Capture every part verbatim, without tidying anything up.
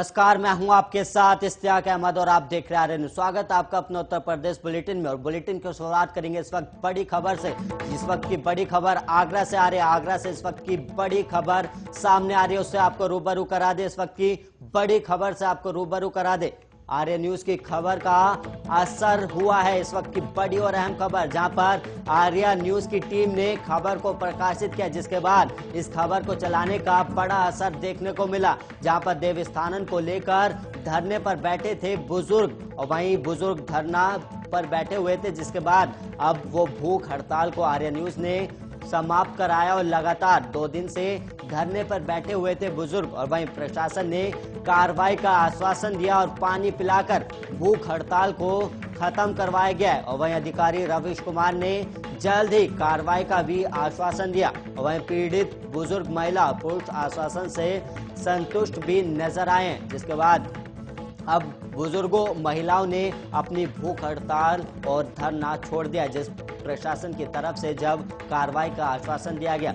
नमस्कार, मैं हूं आपके साथ इश्तियाक अहमद और आप देख रहे हैं। स्वागत है आपका अपने उत्तर प्रदेश बुलेटिन में। और बुलेटिन की शुरुआत करेंगे इस वक्त बड़ी खबर से। इस वक्त की बड़ी खबर आगरा से आ रही है। आगरा से इस वक्त की बड़ी खबर सामने आ रही है, उससे आपको रूबरू करा दे। इस वक्त की बड़ी खबर से आपको रूबरू करा दे। आर्य न्यूज की खबर का असर हुआ है। इस वक्त की बड़ी और अहम खबर, जहां पर आर्या न्यूज की टीम ने खबर को प्रकाशित किया, जिसके बाद इस खबर को चलाने का बड़ा असर देखने को मिला। जहां पर देवस्थानन को लेकर धरने पर बैठे थे बुजुर्ग, और वहीं बुजुर्ग धरना पर बैठे हुए थे, जिसके बाद अब वो भूख हड़ताल को आर्य न्यूज ने समाप्त कराया और लगातार दो दिन से धरने पर बैठे हुए थे बुजुर्ग। और वहीं प्रशासन ने कार्रवाई का आश्वासन दिया और पानी पिलाकर भूख हड़ताल को खत्म करवाया गया। और वहीं अधिकारी रविश कुमार ने जल्द ही कार्रवाई का भी आश्वासन दिया। और वहीं पीड़ित बुजुर्ग महिला और पुरुष आश्वासन से संतुष्ट भी नजर आए हैं, जिसके बाद अब बुजुर्गों महिलाओं ने अपनी भूख हड़ताल और धरना छोड़ दिया, जिस प्रशासन की तरफ से जब कार्रवाई का आश्वासन दिया गया।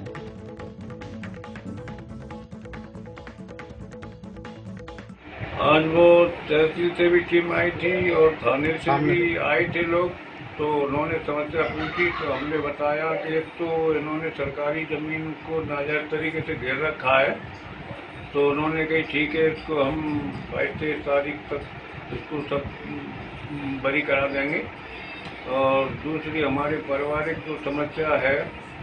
आज वो तहसील से भी टीम आई थी और थाने से भी आए थे लोग, तो उन्होंने समस्या पूछी तो हमने बताया कि एक तो इन्होंने सरकारी जमीन को नाजायज तरीके से घेर रखा है, तो उन्होंने कही ठीक है, इसको हम बाईस तारीख तक इसको सब बरी करा देंगे। और दूसरी हमारे पारिवारिक जो समस्या है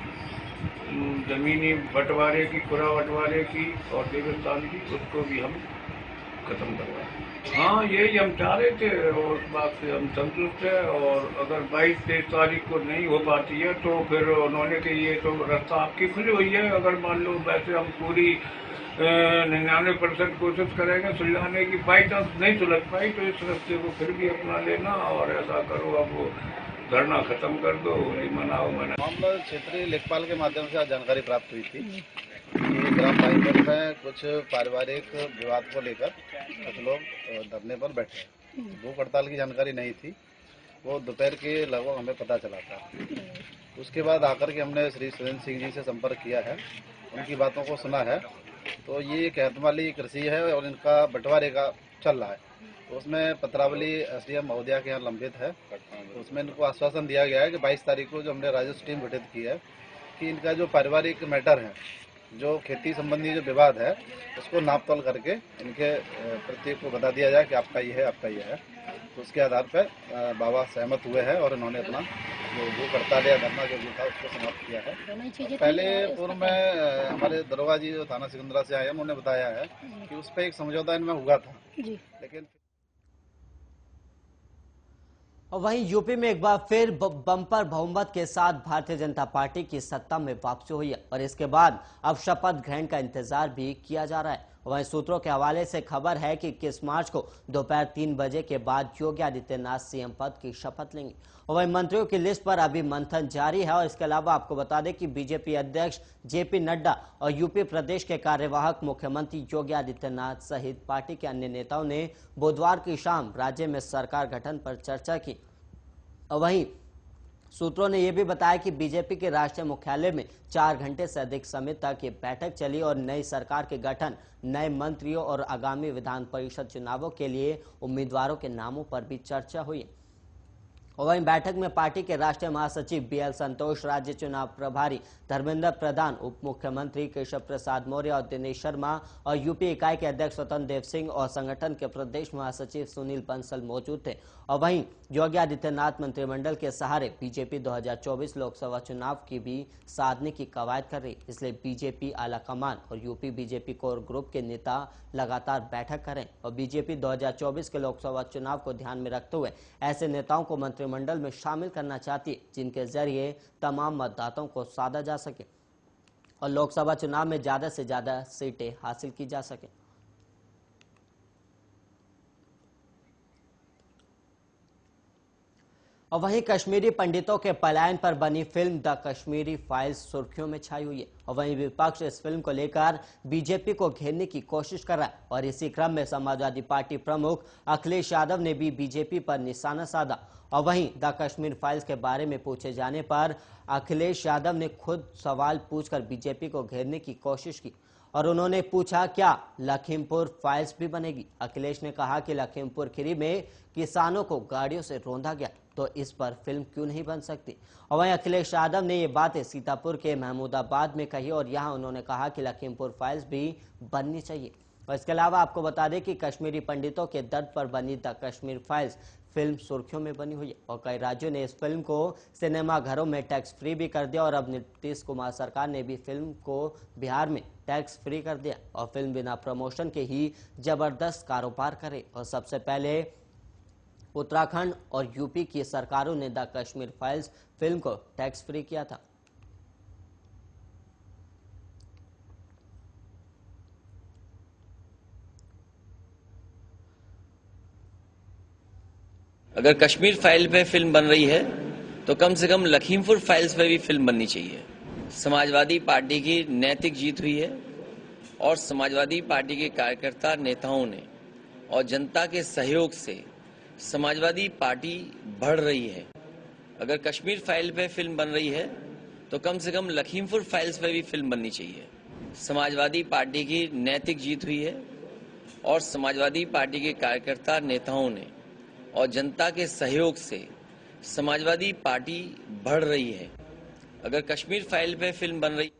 जमीनी बंटवारे की, खुरा बंटवारे की और देवस्थान की, उसको भी हम खत्म करवाएं। हाँ, यही हम चाह रहे थे और उस बात से हम संतुष्ट है। और अगर बाईस तेईस तारीख को नहीं हो पाती है तो फिर उन्होंने कि ये तो रास्ता आपकी खुली हुई है, अगर मान लो वैसे हम पूरी निन्यानवे परसेंट कोशिश करेंगे सुलझाने की, बाई चांस नहीं सुलझ पाई तो इस रास्ते को फिर भी अपना लेना और ऐसा करो, अब धरना खत्म कर दो, नहीं मनाओ मना। मामला क्षेत्रीय लेखपाल के माध्यम से आज जानकारी प्राप्त हुई थी कि ग्राम भाईपुर में कुछ पारिवारिक विवाद को लेकर कुछ लोग धरने पर बैठे। भूख हड़ताल की जानकारी नहीं थी, वो दोपहर के लगभग हमें पता चला था। उसके बाद आकर के हमने श्री सुरेंद्र सिंह जी से संपर्क किया है, उनकी बातों को सुना है। तो ये एक एहतमाली कृषि है और इनका बंटवारे का चल रहा है, तो उसमें पत्रावली एसडीएम महोदया के यहाँ लंबित है। तो उसमें इनको आश्वासन दिया गया है कि बाईस तारीख को जो हमने राजस्व टीम गठित की है कि इनका जो पारिवारिक मैटर है, जो खेती संबंधी जो विवाद है, उसको नाप तोल करके इनके प्रत्येक को बता दिया जाए कि आपका ये है, आपका ये है। तो उसके आधार पर बाबा सहमत हुए हैं और इन्होंने अपना जो भूख हड़ताल या धरना जो भी था उसको समाप्त किया है। पहले पूर्व में हमारे दरोगा जी जो थाना सिकंदरा से आए, उन्होंने बताया है कि उस पर एक समझौता इनमें हुआ था, लेकिन और वहीं यूपी में एक बार फिर बम्पर बहुमत के साथ भारतीय जनता पार्टी की सत्ता में वापसी हुई है। और इसके बाद अब शपथ ग्रहण का इंतजार भी किया जा रहा है। वहीं सूत्रों के हवाले से खबर है कि इक्कीस मार्च को दोपहर तीन बजे के बाद योगी आदित्यनाथ सीएम पद की शपथ लेंगे। और वहीं मंत्रियों की लिस्ट पर अभी मंथन जारी है। और इसके अलावा आपको बता दें कि बीजेपी अध्यक्ष जेपी नड्डा और यूपी प्रदेश के कार्यवाहक मुख्यमंत्री योगी आदित्यनाथ सहित पार्टी के अन्य नेताओं ने बुधवार की शाम राज्य में सरकार गठन पर चर्चा की। और वहीं सूत्रों ने यह भी बताया कि बीजेपी के राष्ट्रीय मुख्यालय में चार घंटे से अधिक समय तक ये बैठक चली और नई सरकार के गठन, नए मंत्रियों और आगामी विधान परिषद चुनावों के लिए उम्मीदवारों के नामों पर भी चर्चा हुई। और वहीं बैठक में पार्टी के राष्ट्रीय महासचिव बीएल संतोष, राज्य चुनाव प्रभारी धर्मेंद्र प्रधान, उप मुख्यमंत्री केशव प्रसाद मौर्य और दिनेश शर्मा और यूपी इकाई के अध्यक्ष स्वतंत्र देव सिंह और संगठन के प्रदेश महासचिव सुनील बंसल मौजूद थे। और वहीं योगी आदित्यनाथ मंत्रिमंडल के सहारे बीजेपी दो हज़ार चौबीस लोकसभा चुनाव की भी साधने की कवायद कर रही, इसलिए बीजेपी आलाकमान और यूपी बीजेपी कोर ग्रुप के नेता लगातार बैठक करें और बीजेपी दो हज़ार चौबीस के लोकसभा चुनाव को ध्यान में रखते हुए ऐसे नेताओं को मंत्रिमंडल में शामिल करना चाहती है जिनके जरिए तमाम मतदाताओं को साधा जा सके और लोकसभा चुनाव में ज्यादा से ज्यादा सीटें हासिल की जा सके। और वहीं कश्मीरी पंडितों के पलायन पर बनी फिल्म द कश्मीरी फाइल्स सुर्खियों में छाई हुई है। और वहीं विपक्ष इस फिल्म को लेकर बीजेपी को घेरने की कोशिश कर रहा है। और इसी क्रम में समाजवादी पार्टी प्रमुख अखिलेश यादव ने भी बीजेपी पर निशाना साधा। और वहीं द कश्मीर फाइल्स के बारे में पूछे जाने पर अखिलेश यादव ने खुद सवाल पूछकर बीजेपी को घेरने की कोशिश की। और उन्होंने पूछा क्या लखीमपुर फाइल्स भी बनेगी। अखिलेश ने कहा कि लखीमपुर खीरी में किसानों को गाड़ियों से रौंदा गया तो इस पर फिल्म क्यों नहीं बन सकती। और वहीं अखिलेश यादव ने ये बातें सीतापुर के महमूदाबाद में कही और यहां उन्होंने कहा कि लखीमपुर फाइल्स भी बननी चाहिए। और इसके अलावा आपको बता दें कि कश्मीरी पंडितों के दर्द पर बनी द कश्मीर फाइल्स फिल्म सुर्खियों में बनी हुई है और कई राज्यों ने इस फिल्म को सिनेमा घरों में टैक्स फ्री भी कर दिया और अब नीतीश कुमार सरकार ने भी फिल्म को बिहार में टैक्स फ्री कर दिया और फिल्म बिना प्रमोशन के ही जबरदस्त कारोबार करे। और सबसे पहले उत्तराखंड और यूपी की सरकारों ने द कश्मीर फाइल्स फिल्म को टैक्स फ्री किया था। अगर कश्मीर फाइल पे फिल्म बन रही है तो कम से कम लखीमपुर फाइल्स पे भी फिल्म बननी चाहिए। समाजवादी पार्टी की नैतिक जीत हुई है और समाजवादी पार्टी के कार्यकर्ता नेताओं ने और जनता के सहयोग से समाजवादी पार्टी बढ़ रही है। अगर कश्मीर फाइल पे फिल्म बन रही है तो कम से कम लखीमपुर फाइल्स पे भी फिल्म बननी चाहिए। समाजवादी पार्टी की नैतिक जीत हुई है और समाजवादी पार्टी के कार्यकर्ता नेताओं ने और जनता के सहयोग से समाजवादी पार्टी बढ़ रही है। अगर कश्मीर फाइल पे फिल्म बन रही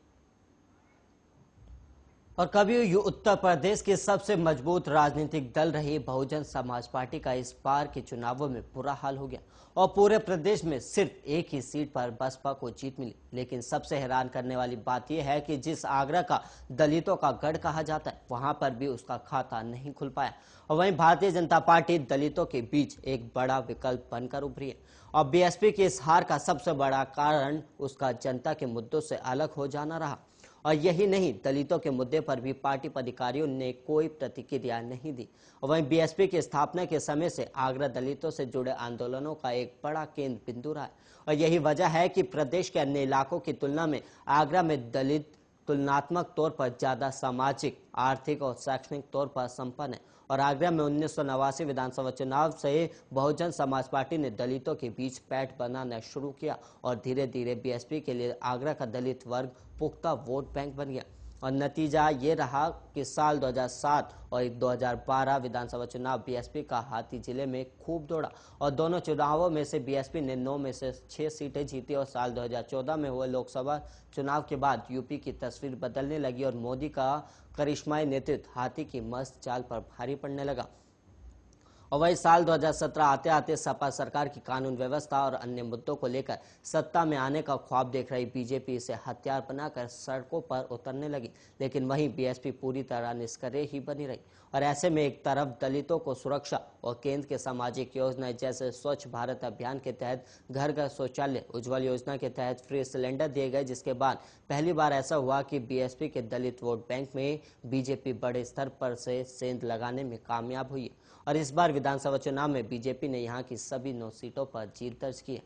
और कभी ये उत्तर प्रदेश के सबसे मजबूत राजनीतिक दल रही बहुजन समाज पार्टी का इस बार के चुनावों में बुरा हाल हो गया और पूरे प्रदेश में सिर्फ एक ही सीट पर बसपा को जीत मिली। लेकिन सबसे हैरान करने वाली बात यह है कि जिस आगरा का दलितों का गढ़ कहा जाता है वहां पर भी उसका खाता नहीं खुल पाया और वहीं भारतीय जनता पार्टी दलितों के बीच एक बड़ा विकल्प बनकर उभरी है। और बीएसपी की इस हार का सबसे बड़ा कारण उसका जनता के मुद्दों से अलग हो जाना रहा। और यही नहीं, दलितों के मुद्दे पर भी पार्टी पदाधिकारियों ने कोई प्रतिक्रिया नहीं दी। और वहीं बीएसपी की स्थापना के समय से आगरा दलितों से जुड़े आंदोलनों का एक बड़ा केंद्र बिंदु रहा है और यही वजह है कि प्रदेश के अन्य इलाकों की तुलना में आगरा में दलित तुलनात्मक तौर पर ज्यादा सामाजिक, आर्थिक और शैक्षणिक तौर पर संपन्न है। और आगरा में उन्नीस सौ नवासी विधानसभा चुनाव से बहुजन समाज पार्टी ने दलितों के बीच पैठ बनाना शुरू किया और धीरे धीरे बीएसपी के लिए आगरा का दलित वर्ग पुख्ता वोट बैंक बन गया। और नतीजा ये रहा कि साल दो हज़ार सात और दो हज़ार बारह विधानसभा चुनाव बीएसपी का हाथी जिले में खूब दौड़ा और दोनों चुनावों में से बीएसपी ने नौ में से छह सीटें जीती। और साल दो हज़ार चौदह में हुए लोकसभा चुनाव के बाद यूपी की तस्वीर बदलने लगी और मोदी का करिश्माई नेतृत्व हाथी की मस्त चाल पर भारी पड़ने लगा। और वही साल दो हज़ार सत्रह आते आते सपा सरकार की कानून व्यवस्था और अन्य मुद्दों को लेकर सत्ता में आने का ख्वाब देख रही बीजेपी इसे हथियार बनाकर सड़कों पर उतरने लगी। लेकिन वहीं बीएसपी पूरी तरह निष्क्रिय ही बनी रही। और ऐसे में एक तरफ दलितों को सुरक्षा और केंद्र के सामाजिक योजनाएं जैसे स्वच्छ भारत अभियान के तहत घर घर शौचालय, उज्ज्वल योजना के तहत फ्री सिलेंडर दिए गए, जिसके बाद पहली बार ऐसा हुआ कि बीएसपी के दलित वोट बैंक में बीजेपी बड़े स्तर पर से सेंध लगाने में कामयाब हुई है। और इस बार विधानसभा चुनाव में बीजेपी ने यहां की सभी नौ सीटों पर जीत दर्ज की है।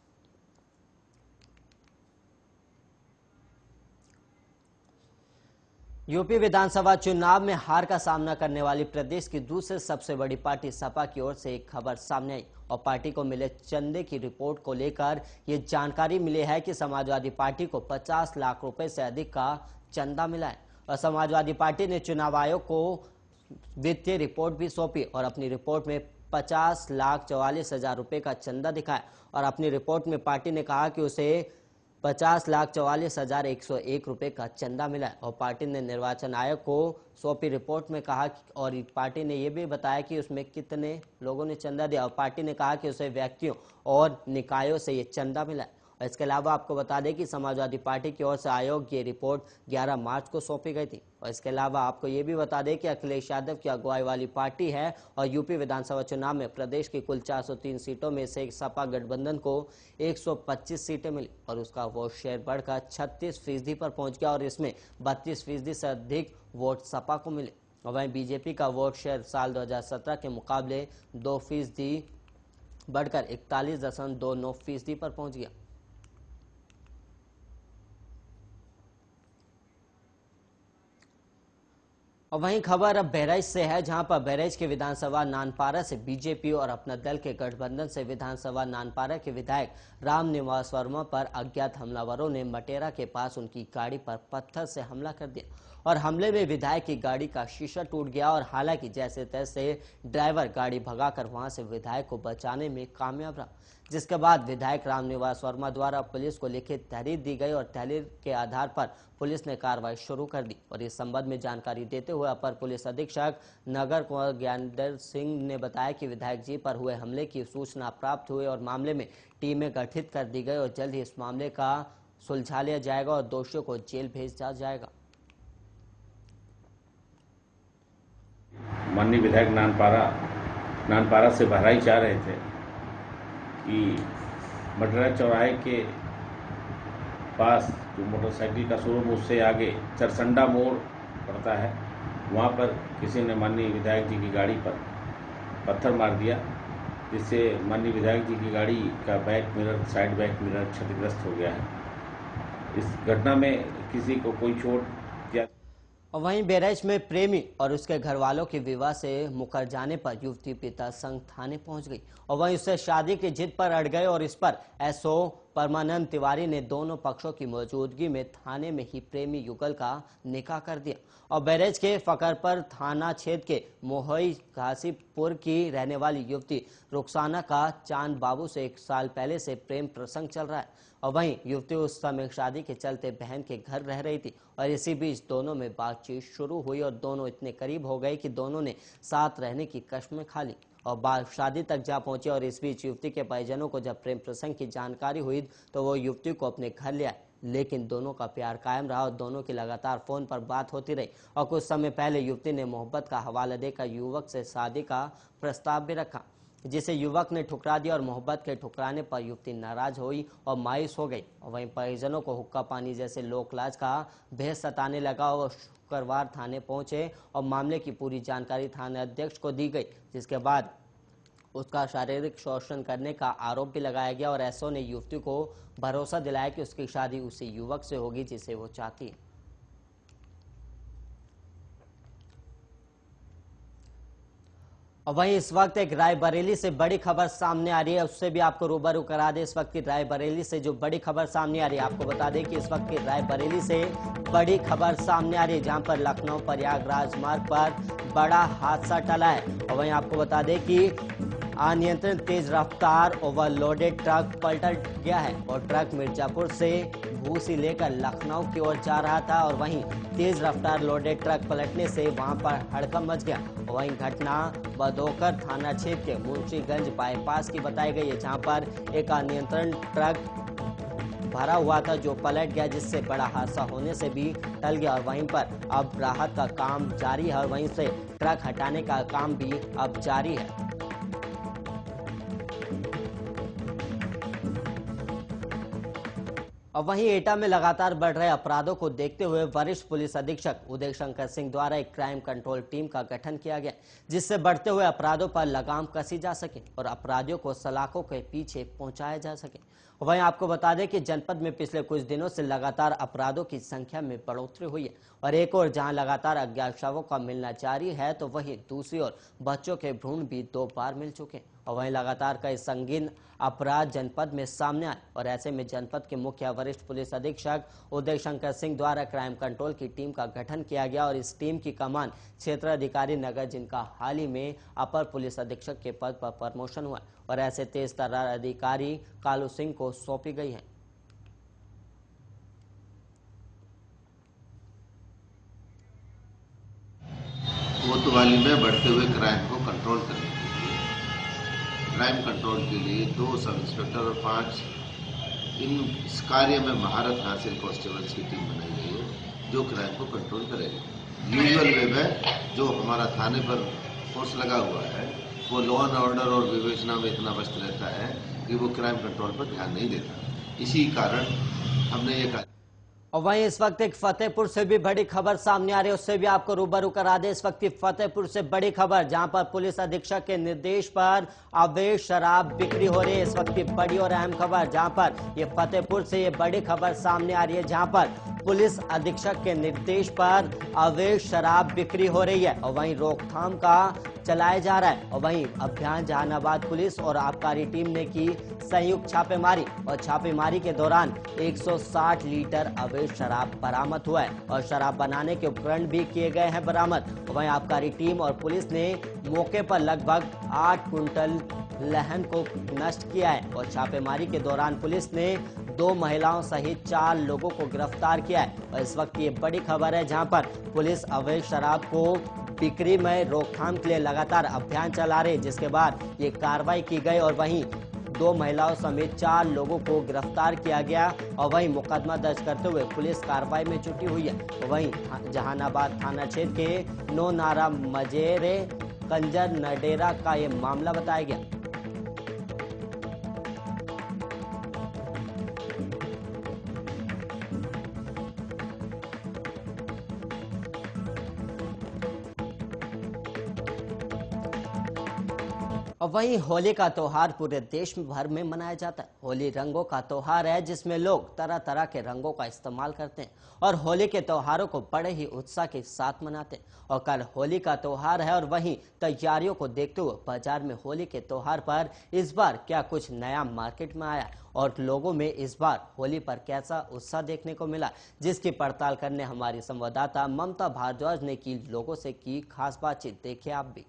यूपी विधानसभा चुनाव में हार का सामना करने वाली प्रदेश की दूसरी सबसे बड़ी पार्टी सपा की ओर से एक खबर सामने आई और पार्टी को मिले चंदे की रिपोर्ट को लेकर ये जानकारी मिली है कि समाजवादी पार्टी को पचास लाख रुपए से अधिक का चंदा मिला है। और समाजवादी पार्टी ने चुनाव आयोग को वित्तीय रिपोर्ट भी सौंपी और अपनी रिपोर्ट में पचास लाख चौवालीस हजार रुपए का चंदा दिखाया। और अपनी रिपोर्ट में पार्टी ने कहा कि उसे पचास लाख चौवालीस हजार एक सौ एक रुपए का चंदा मिला है। और पार्टी ने निर्वाचन आयोग को सौंपी रिपोर्ट में कहा और पार्टी ने यह भी बताया कि उसमें कितने लोगों ने चंदा दिया। और पार्टी ने कहा कि उसे व्यक्तियों और निकायों से ये चंदा मिला है। और इसके अलावा आपको बता दें कि समाजवादी पार्टी की ओर से आयोग की रिपोर्ट ग्यारह मार्च को सौंपी गई थी। और इसके अलावा आपको ये भी बता दें कि अखिलेश यादव की अगुवाई वाली पार्टी है और यूपी विधानसभा चुनाव में प्रदेश की कुल चार सौ तीन सीटों में से सपा गठबंधन को एक सौ पच्चीस सीटें मिली और उसका वोट शेयर बढ़कर छत्तीस फीसदी पर पहुंच गया और इसमें बत्तीस फीसदी से अधिक वोट सपा को मिले। और वहीं बीजेपी का वोट शेयर साल दो हजार सत्रह के मुकाबले दो फीसदी बढ़कर इकतालीस दशमलव दो नौ फीसदी पर पहुंच गया। और वहीं खबर अब बहराइच से है, जहां पर बहराइच के विधानसभा नानपारा से बीजेपी और अपना दल के गठबंधन से विधानसभा नानपारा के विधायक राम निवास वर्मा पर अज्ञात हमलावरों ने मटेरा के पास उनकी गाड़ी पर पत्थर से हमला कर दिया और हमले में विधायक की गाड़ी का शीशा टूट गया और हालांकि जैसे तैसे ड्राइवर गाड़ी भगाकर वहां से विधायक को बचाने में कामयाब रहा, जिसके बाद विधायक रामनिवास वर्मा द्वारा पुलिस को लिखित तहरीर दी गई और तहरीर के आधार पर पुलिस ने कार्रवाई शुरू कर दी। और इस संबंध में जानकारी देते हुए अपर पुलिस अधीक्षक नगर कुंवर ज्ञानेंद्र सिंह ने बताया कि विधायक जी पर हुए हमले की सूचना प्राप्त हुई और मामले में टीमें गठित कर दी गई और जल्द ही इस मामले का सुलझा लिया जाएगा और दोषियों को जेल भेजा जाएगा। माननीय विधायक नानपारा नानपारा से बहराइच जा रहे थे कि मटरा चौराहे के पास जो मोटरसाइकिल का शोरूम उससे आगे चरसंडा मोड़ पड़ता है, वहाँ पर किसी ने माननीय विधायक जी की गाड़ी पर पत्थर मार दिया, जिससे माननीय विधायक जी की गाड़ी का back mirror side back mirror क्षतिग्रस्त हो गया है। इस घटना में किसी को कोई चोट या और वहीं बहराइच में प्रेमी और उसके घर वालों के विवाह से मुकर जाने पर युवती पिता संग थाने पहुंच गई और वहीं उससे शादी की जिद पर अड़ गए और इस पर एसओ परमानंद तिवारी ने दोनों पक्षों की मौजूदगी में थाने में ही प्रेमी युगल का निकाह कर दिया। और बहराइच के फकरपर थाना क्षेत्र के मोहई घासीपुर की रहने वाली युवती रुखसाना का चांद बाबू से एक साल पहले से प्रेम प्रसंग चल रहा है और वहीं युवती उस समय शादी के चलते बहन के घर रह रही थी और इसी बीच दोनों में बातचीत शुरू हुई और दोनों इतने करीब हो गए कि दोनों ने साथ रहने की कस्में खा ली और बाद शादी तक जा पहुंचे। और इस बीच युवती के परिजनों को जब प्रेम प्रसंग की जानकारी हुई तो वो युवती को अपने घर ले आए, लेकिन दोनों का प्यार कायम रहा और दोनों की लगातार फोन पर बात होती रही और कुछ समय पहले युवती ने मोहब्बत का हवाला देकर युवक से शादी का प्रस्ताव भी रखा, जिसे युवक ने ठुकरा दिया और मोहब्बत के ठुकराने पर युवती नाराज हुई और मायूस हो गई और वहीं परिजनों को हुक्का पानी जैसे लोकलाज का भेद सताने लगा और शुक्रवार थाने पहुंचे और मामले की पूरी जानकारी थाना अध्यक्ष को दी गई, जिसके बाद उसका शारीरिक शोषण करने का आरोप भी लगाया गया और एसओ ने युवती को भरोसा दिलाया कि उसकी शादी उसी युवक से होगी जिसे वो चाहती है। और वहीं इस वक्त एक रायबरेली से बड़ी खबर सामने आ रही है, उससे भी आपको रूबरू करा दे। इस वक्त की रायबरेली से जो बड़ी खबर सामने आ रही है, आपको बता दें कि इस वक्त की रायबरेली से बड़ी खबर सामने आ रही है, जहां पर लखनऊ प्रयागराज मार्ग पर बड़ा हादसा टला है। और वहीं आपको बता दें कि अनियंत्रित तेज रफ्तार ओवरलोडेड ट्रक पलट गया है और ट्रक मिर्जापुर से भूसी लेकर लखनऊ की ओर जा रहा था और वहीं तेज रफ्तार लोडेड ट्रक पलटने से वहां पर हड़कंप मच गया। वहीं घटना बदोकर थाना क्षेत्र के मुंशीगंज बाईपास की बताई गई है, जहां पर एक अनियंत्रित ट्रक भरा हुआ था जो पलट गया, जिससे बड़ा हादसा होने से भी टल गया और वहीं पर अब राहत का काम जारी है और वहीं से ट्रक हटाने का काम भी अब जारी है। और वहीं एटा में लगातार बढ़ रहे अपराधों को देखते हुए वरिष्ठ पुलिस अधीक्षक उदय शंकर सिंह द्वारा एक क्राइम कंट्रोल टीम का गठन किया गया, जिससे बढ़ते हुए अपराधों पर लगाम कसी जा सके और अपराधियों को सलाखों के पीछे पहुंचाया जा सके। वहीं आपको बता दें कि जनपद में पिछले कुछ दिनों से लगातार अपराधों की संख्या में बढ़ोतरी हुई है और एक ओर जहां लगातार अज्ञात शवों का मिलना जारी है तो वहीं दूसरी ओर बच्चों के भ्रूण भी दो बार मिल चुके हैं और वहीं लगातार कई संगीन अपराध जनपद में सामने आए और ऐसे में जनपद के मुख्य वरिष्ठ पुलिस अधीक्षक उदय शंकर सिंह द्वारा क्राइम कंट्रोल की टीम का गठन किया गया और इस टीम की कमान क्षेत्र अधिकारी नगर, जिनका हाल ही में अपर पुलिस अधीक्षक के पद पर प्रमोशन हुआ और ऐसे तेज तर्रार अधिकारी कालू सिंह को सौंपी गई है। कोतवाली में बढ़ते हुए क्राइम को कंट्रोल करने के लिए क्राइम कंट्रोल के लिए दो सब इंस्पेक्टर और पांच इन इस कार्य में महारत हासिल कांस्टेबल्स की टीम बनाई गई है जो क्राइम को कंट्रोल करेगी। यूजुअल वे में जो हमारा थाने पर फोर्स लगा हुआ है वो लॉ एंड ऑर्डर और विवेचना में इतना व्यस्त रहता है कि वो क्राइम कंट्रोल पर ध्यान नहीं देता। इसी कारण हमने ये कहा। और वहीं इस वक्त एक फतेहपुर से भी बड़ी खबर सामने आ रही है, उससे भी आपको रूबरू करा दे। इस वक्त की फतेहपुर से बड़ी खबर, जहां पर पुलिस अधीक्षक के निर्देश पर अवैध शराब बिक्री हो रही है। इस वक्त की बड़ी और अहम खबर, जहां पर ये फतेहपुर से ये बड़ी खबर सामने आ रही है, जहां पर पुलिस अधीक्षक के निर्देश पर अवैध शराब बिक्री हो रही है और वहीं रोकथाम का चलाया जा रहा है। और वहीं अभियान जहानाबाद पुलिस और आबकारी टीम ने की संयुक्त छापेमारी और छापेमारी के दौरान एक सौ साठ लीटर अवैध शराब बरामद हुआ है और शराब बनाने के उपकरण भी किए गए हैं बरामद। वहीं आबकारी टीम और पुलिस ने मौके पर लगभग आठ कुंटल लहन को नष्ट किया है और छापेमारी के दौरान पुलिस ने दो महिलाओं सहित चार लोगों को गिरफ्तार किया है। और इस वक्त ये बड़ी खबर है जहां पर पुलिस अवैध शराब को बिक्री में रोकथाम के लिए लगातार अभियान चला रही है, जिसके बाद ये कार्रवाई की गई और वहीं दो महिलाओं समेत चार लोगों को गिरफ्तार किया गया और वहीं मुकदमा दर्ज करते हुए पुलिस कार्रवाई में जुटी हुई है। तो वहीं जहानाबाद थाना क्षेत्र के नो नारा मजेरे कंजर नडेरा का ये मामला बताया गया। और वहीं होली का त्योहार पूरे देश भर में मनाया जाता है। होली रंगों का त्योहार है जिसमें लोग तरह तरह के रंगों का इस्तेमाल करते हैं और होली के त्योहारों को बड़े ही उत्साह के साथ मनाते हैं। और कल होली का त्योहार है और वहीं तैयारियों को देखते हुए बाजार में होली के त्योहार पर इस बार क्या कुछ नया मार्केट में आया और लोगों में इस बार होली पर कैसा उत्साह देखने को मिला, जिसकी पड़ताल करने हमारी संवाददाता ममता भारद्वाज ने की लोगों से की खास बातचीत। देखिए आप भी।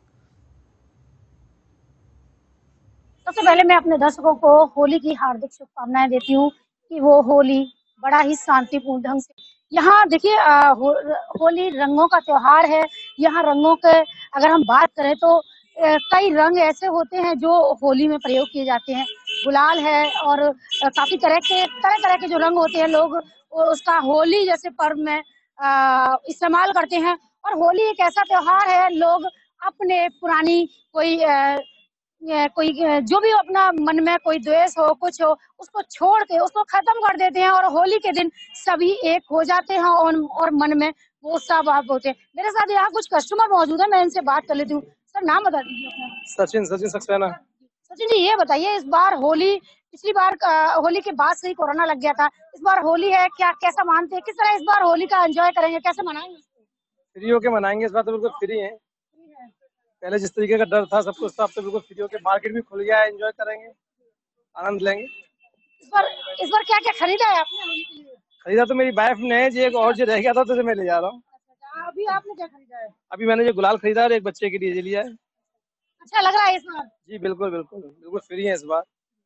सबसे पहले मैं अपने दर्शकों को होली की हार्दिक शुभकामनाएं देती हूँ कि वो होली बड़ा ही शांतिपूर्ण ढंग से। यहाँ देखिए हो, होली रंगों का त्योहार है। यहाँ रंगों के अगर हम बात करें तो ए, कई रंग ऐसे होते हैं जो होली में प्रयोग किए जाते हैं। गुलाल है और आ, काफी तरह के तरह तरह के जो रंग होते हैं लोग उसका होली जैसे पर्व में इस्तेमाल करते हैं। और होली एक ऐसा त्योहार है, लोग अपने पुरानी कोई आ, कोई जो भी अपना मन में कोई द्वेष हो कुछ हो उसको छोड़ के उसको खत्म कर देते हैं और होली के दिन सभी एक हो जाते हैं और, और मन में वो उत्साह भाव होते हैं। मेरे साथ यहाँ कुछ कस्टमर मौजूद है, मैं इनसे बात कर लेती हूँ। सर नाम बता दीजिए अपना। सचिन सचिन सक्सेना। सचिन जी ये बताइए, इस बार होली पिछली बार होली के बाद से ही कोरोना लग गया था, इस बार होली है, क्या कैसा मानते हैं, किस तरह इस बार होली का एंजॉय करेंगे, कैसे मनाएंगे? फ्री होके मनाएंगे, इस बार तो बिल्कुल फ्री है। पहले जिस तरीके का डर था सब कुछ था, अब तो बिल्कुल फ्री होके मार्केट भी खुल गया है, एंजॉय करेंगे, आनंद लेंगे। इस बार इस बार क्या क्या खरीदा है आपने? खरीदा तो मेरी वाइफ ने है जी, एक और जो रह गया था तो मैं ले जा रहा हूँ। अभी आपने क्या खरीदा है? अभी मैंने जो गुलाल खरीदा और एक बच्चे के लिए लिया है। अच्छा लग रहा है इस बार? जी बिल्कुल बिल्कुल बिल्कुल फ्री है इस बार।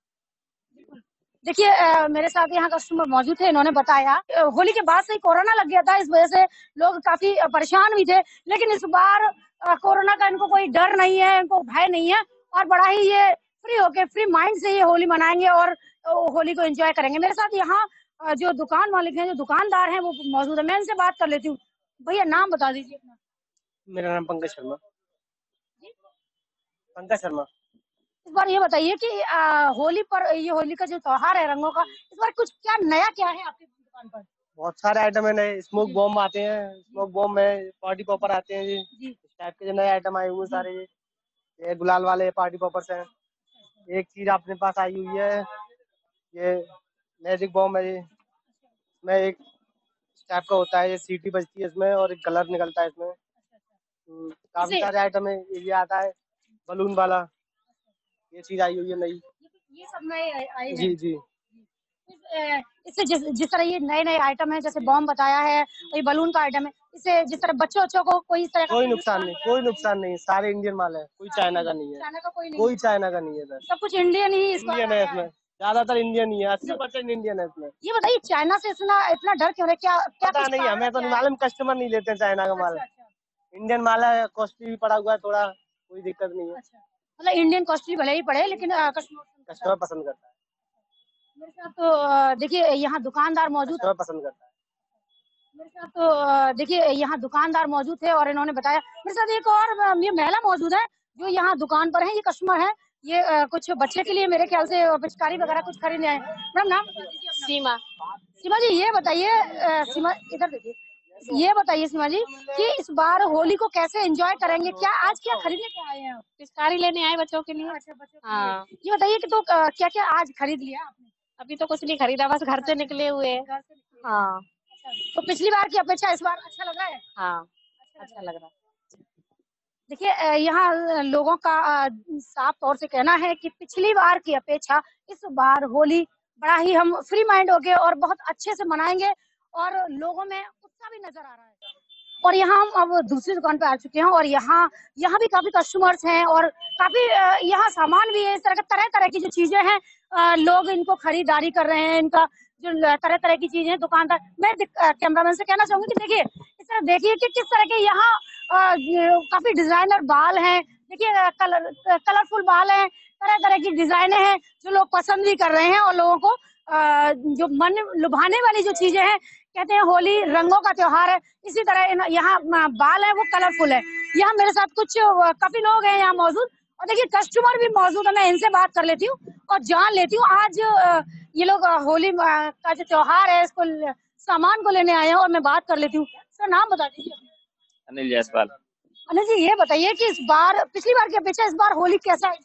देखिए मेरे साथ यहाँ कस्टमर मौजूद थे, इन्होंने बताया होली के बाद से ही कोरोना लग गया था, इस वजह से लोग काफी परेशान भी थे, लेकिन इस बार कोरोना का इनको कोई डर नहीं है, इनको भय नहीं है और बड़ा ही ये फ्री होके फ्री माइंड से ये होली मनाएंगे और होली को एंजॉय करेंगे। मेरे साथ यहाँ जो दुकान मालिक हैं, जो दुकानदार हैं वो मौजूद है, मैं इनसे बात कर लेती हूँ। भैया नाम बता दीजिए अपना। मेरा नाम पंकज शर्मा। पंकज शर्मा। इस बार ये बताइए कि आ, होली पर ये होली का जो त्योहार है रंगों का, इस बार कुछ क्या नया क्या है आपकी दुकान पर? बहुत सारे आइटम है नए, स्मोक बॉम्ब आते हैं, स्मोक बॉम्ब में पार्टी पॉपर आते हैं जी, इस टाइप के जो नए आइटम आए हुए सारे ये ये गुलाल वाले पार्टी पॉपर्स हैं। एक चीज अपने पास आई हुई है, ये मैजिक बॉम्ब है, ये इसमें एक टाइप का होता है, ये सीटी बजती है इसमें और एक कलर निकलता है इसमें। काफी सारे आइटम है। ये आता है बलून वाला, ये चीज आई हुई है नई, ये सब नए आए जी जी। इससे जिस जिस तरह ये नए नए आइटम है, जैसे बॉम्ब बताया है, ये बलून का आइटम है, इससे जिस तरह बच्चों बच्चों को कोई तरह कोई नुकसान नहीं, कोई नुकसान नहीं, सारे इंडियन माल है, कोई चाइना का नहीं है, चाइना का कोई नहीं, कोई चाइना का नहीं है सर, सब कुछ इंडियन ही इंडियन है इसमें, ज्यादातर इंडियन ही है, अस्सी परसेंट इंडियन है इसमें। ये बताइए चाइना से इतना इतना डर क्यों है, क्या क्या पता नहीं, हमें तो मालूम, कस्टमर नहीं लेते चाइना का माल, इंडियन माल है, कॉस्टली भी पड़ा हुआ है थोड़ा, कोई दिक्कत नहीं है। मतलब इंडियन कॉस्टली भले ही पड़े लेकिन कस्टमर पसंद करता है। मेरे साथ तो देखिए यहाँ दुकानदार मौजूद है, पसंद करता है। मेरे साथ तो देखिए यहाँ दुकानदार मौजूद थे और इन्होंने बताया। मेरे साथ एक और ये महिला मौजूद है जो यहाँ दुकान पर है, ये कस्टमर है, ये आ, कुछ बच्चे के लिए मेरे ख्याल से पिचकारी वगैरह कुछ खरीदने आए। मैडम नाम? सीमा। सीमा जी ये बताइए, सीमा इधर देखिए, ये बताइए सीमा जी कि इस बार होली को कैसे एंजॉय करेंगे, क्या आज क्या खरीदने क्या आए हैं? पिचकारी लेने आए बच्चों के लिए। अच्छा बच्चों के हाँ। लिए। ये बताइए कि तो क्या क्या आज खरीद लिया आपने? अभी तो कुछ नहीं खरीदा, बस घर से निकले हुए हैं। हाँ। तो पिछली बार की अपेक्षा इस बार अच्छा लग रहा है? हाँ, अच्छा लग रहा है। देखिए अ, यहाँ लोगों का अ, साफ तौर से कहना है कि पिछली बार की अपेक्षा इस बार होली बड़ा ही हम फ्री माइंड हो गए और बहुत अच्छे से मनाएंगे और लोगों में उत्साह भी नजर आ रहा है। और यहाँ हम अब दूसरी दुकान पे आ चुके हैं और यहाँ यहाँ भी काफी कस्टमर्स हैं और काफी अ, यहाँ सामान भी है। इस तरह का तरह तरह की जो चीजें हैं अ, लोग इनको खरीदारी कर रहे हैं। इनका जो तरह तरह की चीजें हैं दुकानदार, मैं कैमरामैन से कहना चाहूंगी कि देखिए इस तरह देखिए कि किस तरह के यहाँ अ, ये काफी डिजाइनर बाल हैं। देखिए अ, कलर कलरफुल बाल हैं, तरह तरह की डिजाइनें हैं जो लोग पसंद भी कर रहे हैं और लोगों को अ, जो मन लुभाने वाली जो चीजें हैं, कहते हैं होली रंगों का त्योहार है, इसी तरह इन- यहाँ अ, बाल है वो कलरफुल है। यहाँ मेरे साथ कुछ अ, काफी लोग हैं यहाँ मौजूद और देखिए कस्टमर भी मौजूद है। मैं इनसे बात कर लेती हूँ और जान लेती हूँ आज अ, ये लोग अ, होली अ, का जो त्योहार है इसको ल- सामान को लेने आए हैं और मैं बात कर लेती हूँ। सर नाम बता दीजिए। अनिल जायसवाल। अनिल जी ये बताइए कि इस बार पिछली बार की अपेक्षा इस बार होली कैसा है?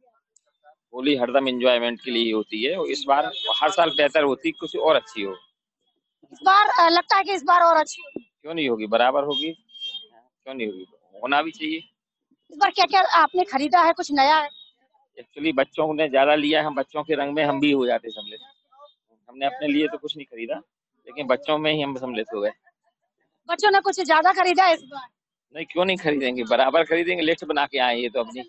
होली हरदम एंजॉयमेंट के लिए ही होती है और इस बार हर साल बेहतर होती, कुछ और अच्छी हो। इस बार अ, लगता है कि इस बार और अच्छी होगी। क्यों नहीं होगी, बराबर होगी, क्यों नहीं होगी, होना भी चाहिए। इस बार क्या क्या आपने खरीदा है, कुछ नया है? एक्चुअली बच्चों ने ज्यादा लिया है, हम बच्चों के रंग में हम भी हो जाते सम्मिलित। हमने अपने लिए तो कुछ नहीं खरीदा, लेकिन बच्चों में ही हम सम्मिलित हो गए। बच्चों ने कुछ ज्यादा खरीदा है इस बार? नहीं, क्यों नहीं खरीदेंगे, बराबर खरीदेंगे, लिस्ट बना के आए ये तो अपनी।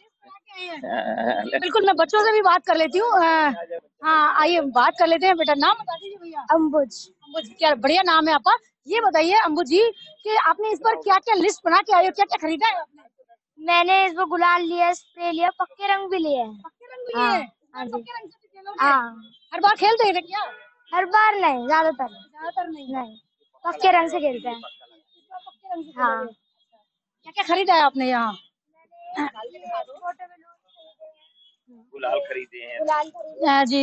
बिल्कुल, मैं बच्चों से भी बात कर लेती हूँ। अ, हाँ आइए बात कर लेते हैं। बेटा नाम बता दीजिए भैया। अम्बुज। अम्बुज, क्या बढ़िया नाम है आपका। ये बताइए अम्बुज जी कि आपने इस बार क्या क्या लिस्ट बना के आए हो, क्या क्या खरीदा है आपने? मैंने इस बार गुलाल लिया, स्प्रे लिया, पक्के रंग भी लिए हैं। पक्के रंग भी लिए हैं? हाँ जी। पक्के रंग से भी खेलोगे? हाँ, हर बार खेलते हैं क्या? हर बार नहीं, ज्यादातर ज्यादातर नहीं। नहीं, पक्के रंग से खेलते हैं। पक्के रंग से हाँ। खेलोगे। क्या क्या खरीदा है आपने यहाँ? गुलाल खरीदे हैं। गुलाल हाँ जी।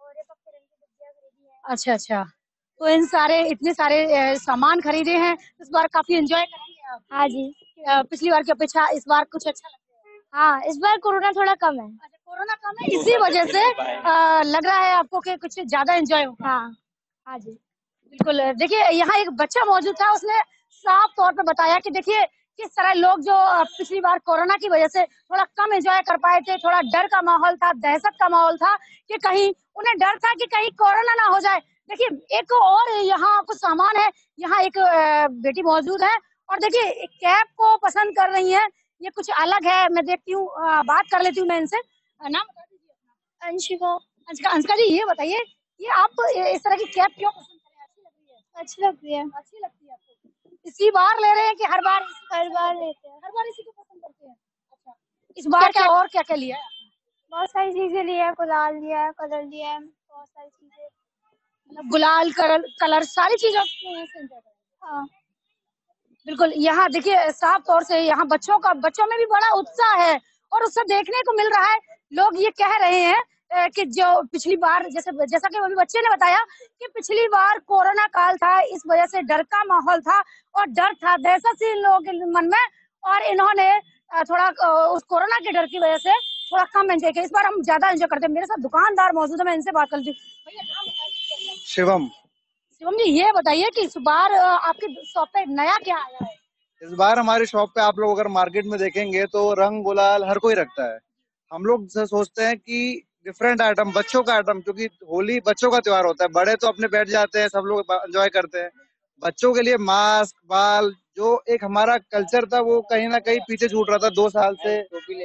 अच्छा अच्छा, तो इन सारे इतने सारे अ, सामान खरीदे हैं, इस बार काफी एंजॉय करेंगे आप। हाँ जी। अ, पिछली बार की अपेक्षा इस बार कुछ अच्छा लगता है? हाँ, इस बार कोरोना थोड़ा कम है। अच्छा, कोरोना कम है, इसी वजह से अ, लग रहा है आपको कि कुछ ज्यादा एंजॉय होगा। हाँ हाँ जी। बिल्कुल। देखिए यहाँ एक बच्चा मौजूद था, उसने साफ तौर पे बताया कि देखिए किस तरह लोग जो अ, पिछली बार कोरोना की वजह से थोड़ा कम एंजॉय कर पाए थे, थोड़ा डर का माहौल था, दहशत का माहौल था कि कहीं उन्हें डर था कि कहीं कोरोना ना हो जाए। देखिए एक और यहाँ कुछ सामान है, यहाँ एक अ, बेटी मौजूद है और देखिए एक कैप को पसंद कर रही है, ये कुछ अलग है। मैं देखती हूँ, अ, बात कर लेती हूँ मैं इनसे। अ, नाम बता दीजिए अपना। अंशिका। अंशिका। अंशिका जी ये बताइए, ये आप इस तरह की कैप क्यों पसंद कर रहे हैं? अच्छी लग रही है। अच्छी लगती है। अच्छी लगती है आपको? इसी बार ले रहे हैं कि हर बार? हर बार लेते हैं। हर बार इसी को पसंद करते हैं। अच्छा, इस बार क्या और क्या क्या लिया है आपने? बहुत सारी चीजें ली है, गुलाल लिया है, कलर लिया है, बहुत सारी चीजें। मतलब गुलाल, कलर कलर सारी चीजें आपने यहाँ से enjoy करी? हाँ। बिल्कुल। यहाँ देखिए साफ तौर से यहाँ बच्चों का बच्चों में भी बड़ा उत्साह है और उत्साह देखने को मिल रहा है। लोग ये कह रहे हैं अ, कि जो पिछली बार जैसे जैसा कि अभी बच्चे ने बताया कि पिछली बार कोरोना काल था, इस वजह से डर का माहौल था और डर था, दहशत सी लोगों के मन में, और इन्होंने अ, थोड़ा अ, उस कोरोना के डर की वजह से थोड़ा कम एंजॉय किया। इस बार हम ज्यादा एंजॉय करते हैं। मेरे साथ दुकानदार मौजूद है, मैं इनसे बात करती हूँ। भैया नाम बता दीजिए अपना। शिवम। शिवम जी ये बताइए कि इस बार अ, आपकी शॉप पे नया क्या आया है? इस बार हमारी शॉप पे आप लोग अगर मार्केट में देखेंगे तो रंग गुलाल हर कोई रखता है। हम लोग से सोचते हैं कि डिफरेंट आइटम, बच्चों का आइटम, क्योंकि होली बच्चों का त्योहार होता है, बड़े तो अपने बैठ जाते हैं, सब लोग एंजॉय करते हैं। बच्चों के लिए मास्क, बाल, जो एक हमारा कल्चर था वो कहीं ना कहीं पीछे छूट रहा था दो साल से।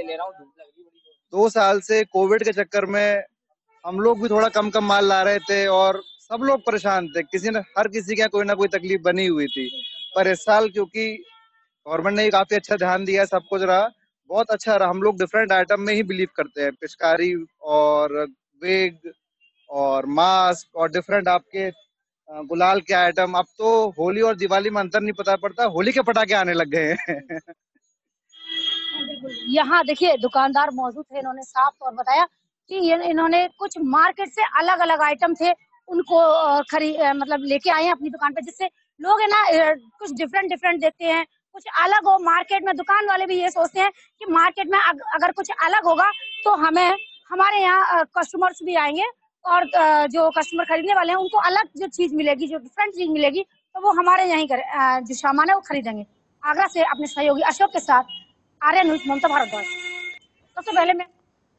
दो साल से कोविड के चक्कर में हम लोग भी थोड़ा कम कम माल ला रहे थे और सब लोग परेशान थे, किसी ने हर किसी के कोई ना कोई तकलीफ बनी हुई थी। पर इस साल क्योंकि गवर्नमेंट ने काफी अच्छा ध्यान दिया, सब कुछ रहा, बहुत अच्छा रहा। हम लोग डिफरेंट आइटम में ही बिलीव करते हैं, पिचकारी और वेग और मास्क और डिफरेंट आपके अ, गुलाल के आइटम। अब तो होली और दिवाली में अंतर नहीं पता पड़ता, होली के पटाखे आने लग गए हैं। यहाँ देखिए दुकानदार मौजूद थे, इन्होंने साफ तौर बताया कि ये इन्होंने कुछ मार्केट से अलग अलग आइटम थे उनको अ, खरी अ, मतलब लेके आए हैं अपनी दुकान पे, जिससे लोग है ना अ, कुछ डिफरेंट डिफरेंट देखते हैं, कुछ अलग हो मार्केट में। दुकान वाले भी ये सोचते हैं कि मार्केट में अग, अगर कुछ अलग होगा तो हमें हमारे यहाँ कस्टमर्स भी आएंगे और अ, जो कस्टमर खरीदने वाले हैं उनको अलग जो चीज मिलेगी, जो डिफरेंट चीज मिलेगी, तो वो हमारे यहीं कर अ, जो सामान है वो खरीदेंगे। आगरा से अपने सहयोगी अशोक के साथ आर्या न्यूज, ममता भारद्वाज। सबसे पहले मैं